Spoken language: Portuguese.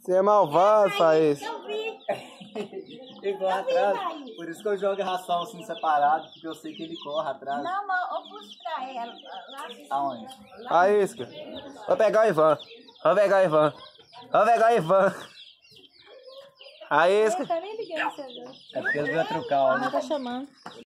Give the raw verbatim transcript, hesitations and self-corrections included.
Você é malvado, Faísca. Eu vi. Ele corre atrás. Por isso que eu jogo ração assim separado, porque eu sei que ele corre atrás. Não, mas eu pus pra ela. Lá, Aonde? Faísca. Vou pegar o Ivan. Vou pegar o Ivan. Vou pegar o Ivan. Faísca. Eu tô nem ligando você agora. É porque eu vou trocar, ó. Ela tá chamando.